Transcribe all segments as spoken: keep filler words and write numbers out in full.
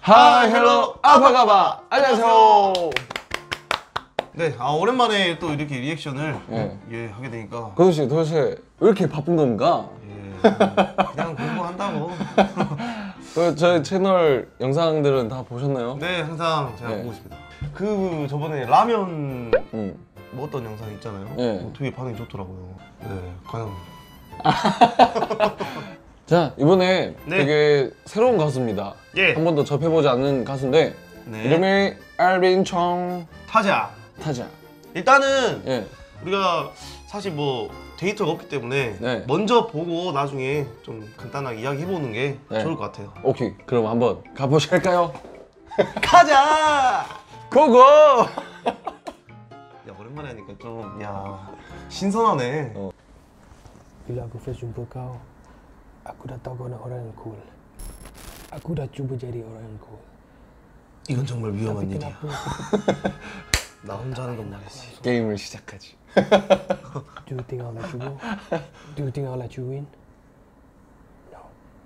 하이 헬로 아바가바. 안녕하세요. 네, 아 오랜만에 또 이렇게 리액션을 네. 예 하게 되니까. 건우 씨 도대체 왜 이렇게 바쁜 겁니까? 예, 그냥 공부한다고. 그 저희 채널 영상들은 다 보셨나요? 네, 항상 제가 네. 보고 있습니다. 그 저번에 라면 응. 먹었던 영상 있잖아요. 네. 어, 되게 반응이 좋더라고요. 네, 과연. 자, 이번에 네. 되게 새로운 가수입니다. 예. 한 번도 접해보지 않는 가수인데 네. 이름이 알빈 청 타자. 타자. 일단은 예. 우리가 사실 뭐 데이터가 없기 때문에 네. 먼저 보고 나중에 좀 간단하게 이야기해보는 게 네. 좋을 것 같아요. 오케이, 그럼 한번 가보실까요? 가자! 고고! 야, 오랜만에 하니까 좀, 야, 신선하네. 어. Bila aku first jumpa kau, aku dah tahu kau nak orang yang cool. Aku dah cuba jadi orang yang cool. 이건 정말 위험한 Tapi 일이야. kenapa 나 혼자 하는 건 말이지. 게임을 시작하지. do you think I'll let you go? Do you think I'll let you win? No.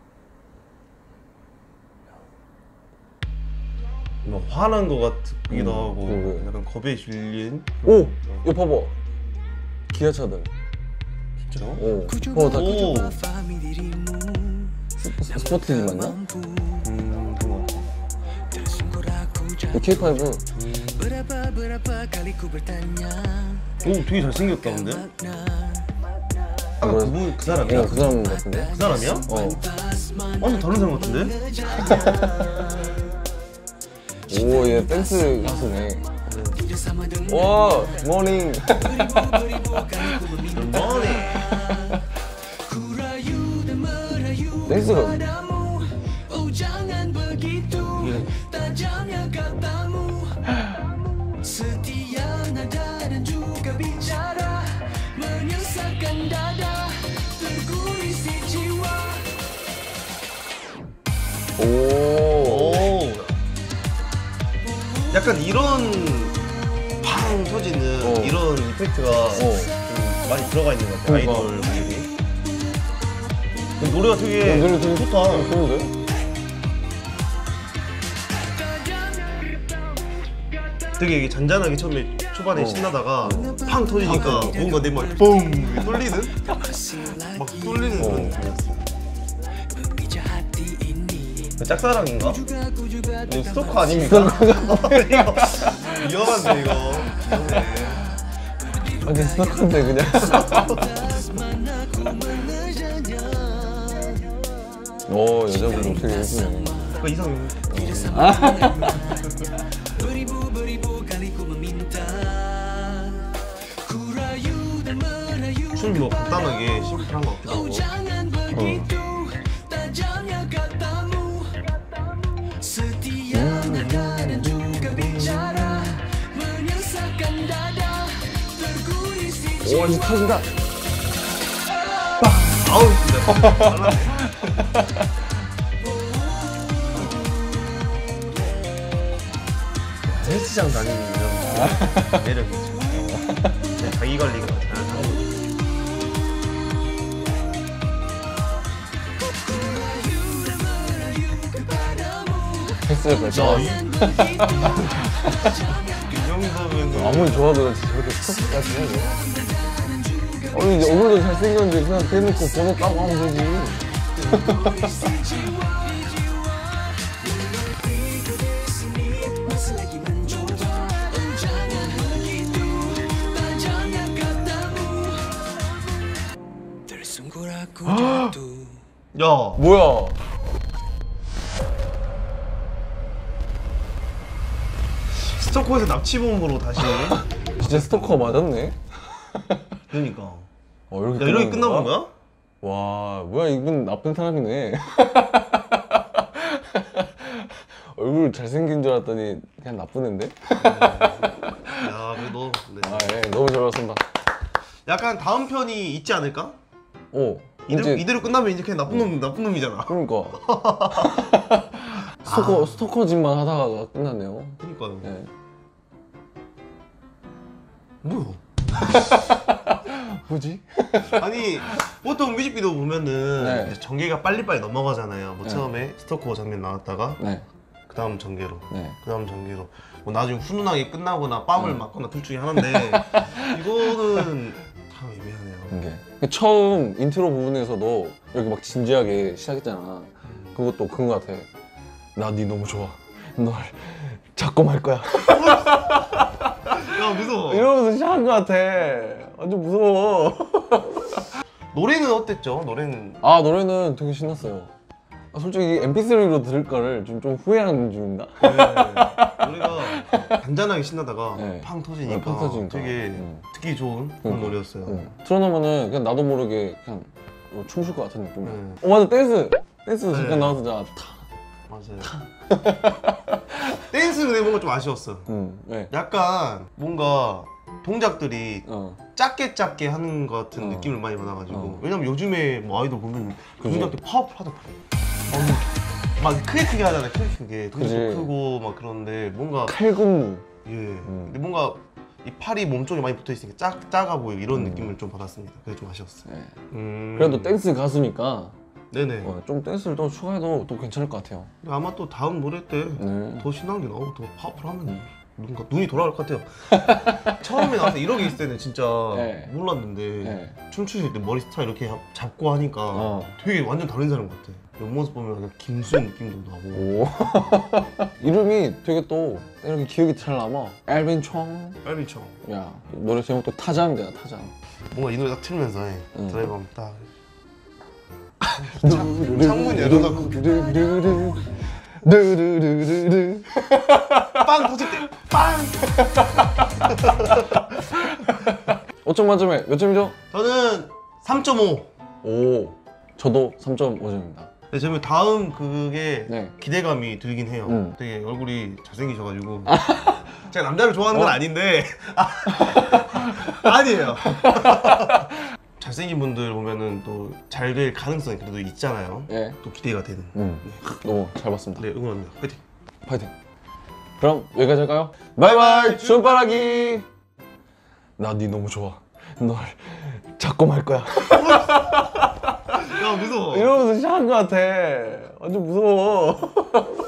뭐 화난 것 같기도 음, 하고 그러게. 약간 겁에 질린. 오! 이거 봐봐. 기아차들. 진짜? 오. 어, 다 오. 스- 스포티지 맞나? 음, 그런 것 같아. 케이파이브. 오, 되게 잘생겼다 근데. 아까 뭐야? 그분 그 사람이야? 어, 그 사람 같은데? 그 사람이야? 어. 완전 다른 사람 같은데? 오, 얘 댄스 가수네. 와, 모닝. 머니. 댄스가. 오. 오. 약간 이런 팡 터지는 어. 이런 이펙트가 어. 좀 많이 들어가 있는 것 같아. 그러니까. 아이돌 분들이. 근데 노래가 되게, 어, 노래 되게 좋다. 좋은데? 되게 이게 잔잔하게 처음에 초반에 어. 신나다가 팡 터지니까 팡 뭔가 내 막 뻥 뚫리는? 막 뚫리는 어. 그런 느낌이었어. 짝사랑인가? 이거 스토커 아닙니까? 이거 위험한데 이거. 위험해. 아니, 스토커인데 그냥. 오, 여자분들 되게 예쁘네. 그 이상형. 춤뭐 간단하게 심플한 거 같기도 하고. 어. 오, 이제 터진다. 아우 진짜 잘나네. 헬스장 다니는 이런 매력이지. 네, 자기 관리가 잘하고. 헬스를 발전. 이 정도면 아무리 좋아도 나 진짜 저렇게 스토커까지 해야 돼? 아니, 이제 얼굴도 잘생겼는데 그냥 대놓고 번호 까고 하면 되지. 야, 뭐야? 스토커에서 납치범으로 다시. 진짜 스토커 맞았네? 그러니까. 어, 이렇게 야, 이렇게 끝나는 끝나는 거야? 와, 뭐야, 이분 나쁜 사람이네. 얼굴 잘생긴 줄 알았더니 그냥 나쁜 앤데? 야, 그래도 네. 아, 예, 너무 잘 봤습니다. 약간 다음 편이 있지 않을까? 오, 이대로, 이제 이대로 끝나면 이제 그냥 나쁜 놈 나쁜 놈이잖아. 그러니까 스토커 스토커 짓만 하다가 끝났네요. 그러니까요. 네. 뭐야? 뭐지? 아니 보통 뮤직비디오 보면은 네. 이제 전개가 빨리빨리 넘어가잖아요. 뭐 네. 처음에 스토커 장면 나왔다가 네. 다음 전개로. 네. 그 다음 전개로. 뭐 나중에 훈훈하게 끝나거나 뺨을 음. 맞거나 둘 중에 하나인데 이거는 참 애매하네요. 이게 처음 인트로 부분에서도 이렇게 막 진지하게 시작했잖아. 그것도 그런 거 같아. 나 니 너무 좋아. 널 잡고 말 거야. 야 무서워. 이러면서 시작한 거 같아. 완전 무서워. 노래는 어땠죠? 노래는 아 노래는 되게 신났어요. 아, 솔직히 엠피쓰리로 들을 거를 지금 좀 후회하는 중인가? 네. 노래가 잔잔하게 신나다가 네. 팡 터지니까, 네, 팡 터지니까. 되게 음. 듣기 좋은 그런 그러니까. 노래였어요. 응. 틀어놓으면은 그냥 나도 모르게 그냥 뭐 춤출 것 같은 느낌이야. 네. 어 맞아 댄스! 댄스 네. 잠깐 나와서 자 타. 맞아요. 댄스 근데 뭔가 좀 아쉬웠어. 응. 네. 약간 뭔가 동작들이 어. 작게 작게 하는 것 같은 어. 느낌을 많이 받아가지고 어. 왜냐면 요즘에 뭐 아이돌 보면 그지. 동작들 파워풀하더라고. 어, 막 크게 크게 하잖아요. 크게 크게 동작 그지. 크고 막 그런데 뭔가 칼군무. 예 음. 근데 뭔가 이 팔이 몸쪽에 많이 붙어 있으니까 작 작아 보이고 이런 음. 느낌을 좀 받았습니다. 그게 좀 아쉬웠어요. 네. 음. 그래도 댄스 가수니까 네네. 어, 좀 댄스를 더 추가해도 또 괜찮을 것 같아요. 근데 아마 또 다음 노래 때 더 네. 신나는 게 나오고 더 파워풀하면 음. 뭔가 눈이 돌아갈 것 같아요. 처음에 나와서 이러고 있을 때는 진짜 네. 몰랐는데 네. 춤추실 때 머리 스타일 이렇게 잡고 하니까 어. 되게 완전 다른 사람 같아. 옆모습 보면 약간 김수현 느낌도 나고. 오. 이름이 되게 또 이렇게 기억이 잘 남아. 엘빈 총. 빨리쳐. 야 노래 제목도 타잔이야 타잔. 뭔가 이 노래 딱 틀면서 응. 드라이브 하면 딱 창문 열어놓고 르르르르르 빵 터질 때 빵! 오 점 만점에 몇 점이죠? 저는 삼 점 오. 오 저도 삼 점 오 점입니다. 근데 저는 다음 그게 네. 기대감이 들긴 해요. 음. 되게 얼굴이 잘생기셔가지고 제가 남자를 좋아하는 건 어? 아닌데 아니에요. 잘생긴 분들 보면은 또 잘 될 가능성이 그래도 있잖아요. 예. 또 기대가 되는. 음. 너무 잘 봤습니다. 네, 응원합니다. 화이팅. 파이팅. 그럼 여기까지 할까요? 바이바이 주파라기. 나 니 너무 좋아. 널 잡고 말 거야. 야 무서워. 이러면서 시작한 것 같아. 완전 무서워.